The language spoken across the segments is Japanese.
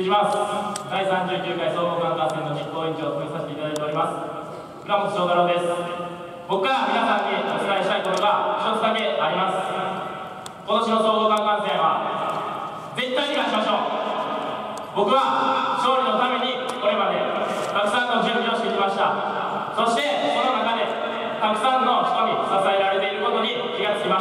きます。第39回総合観艦戦の実行委員長を務めさせていただいております倉本翔太郎です。僕から皆さんにお伝えしたいことが一つだけあります。今年の総合観艦戦は絶対に勝ちましょう。僕は勝利のためにこれまでたくさんの準備をしてきました。そしてその中でたくさんの人に支えられていることに気がつきました。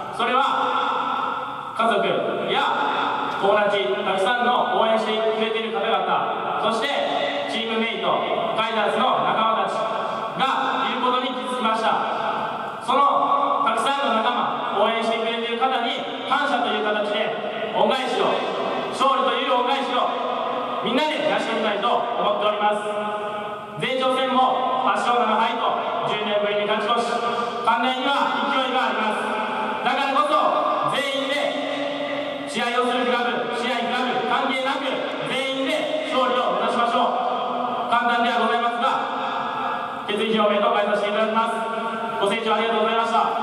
それは家族や友達、たくさんの応援してくれている方々、そしてチームメイト、ガイダンスの仲間たちがいることに気づきました。そのたくさんの仲間、応援してくれている方に感謝という形で恩返しを、勝利という恩返しをみんなで成し遂げたいと思っております。前哨戦も8勝7敗と10年ぶりに勝ち越し、関連には勢いがあります。だからこそ全員で試合をするクラブ、試合クラブ関係なく全員で勝利を目指しましょう。簡単ではございますが決意表明と変えさせていただきます。ご清聴ありがとうございました。